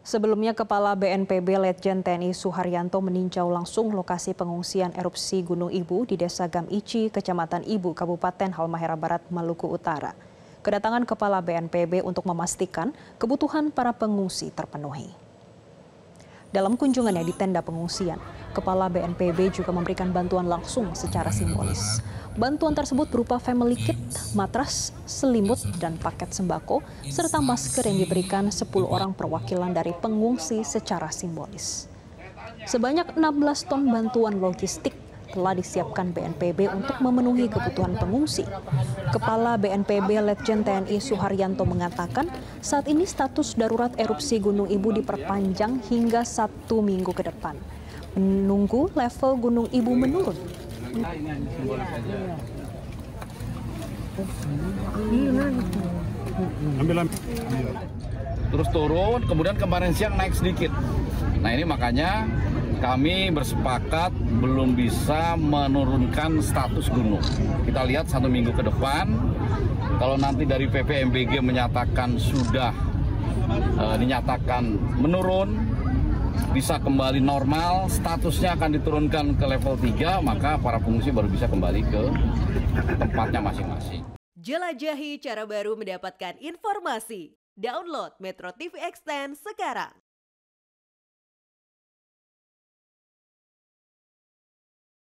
Sebelumnya, Kepala BNPB Letjen TNI Suharyanto meninjau langsung lokasi pengungsian erupsi Gunung Ibu di Desa Gamici, Kecamatan Ibu, Kabupaten Halmahera Barat, Maluku Utara. Kedatangan Kepala BNPB untuk memastikan kebutuhan para pengungsi terpenuhi. Dalam kunjungannya di tenda pengungsian, Kepala BNPB juga memberikan bantuan langsung secara simbolis. Bantuan tersebut berupa family kit, matras, selimut, dan paket sembako, serta masker yang diberikan 10 orang perwakilan dari pengungsi secara simbolis. Sebanyak 16 ton bantuan logistik telah disiapkan BNPB untuk memenuhi kebutuhan pengungsi. Kepala BNPB Letjen TNI Suharyanto mengatakan saat ini status darurat erupsi Gunung Ibu diperpanjang hingga 1 minggu ke depan, menunggu level Gunung Ibu menurun. Terus turun, kemudian kemarin siang naik sedikit. Nah ini makanya kami bersepakat belum bisa menurunkan status gunung. Kita lihat 1 minggu ke depan, kalau nanti dari PVMBG menyatakan sudah dinyatakan menurun, bisa kembali normal, statusnya akan diturunkan ke level 3, maka para pengungsi baru bisa kembali ke tempatnya masing-masing. Jelajahi cara baru mendapatkan informasi. Download Metro TV Extend sekarang.